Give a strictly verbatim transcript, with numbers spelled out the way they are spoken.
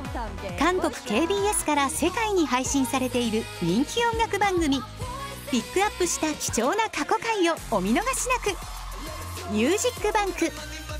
韓国 ケービーエス から世界に配信されている人気音楽番組。ピックアップした貴重な過去回をお見逃しなく。ミュージックバンク。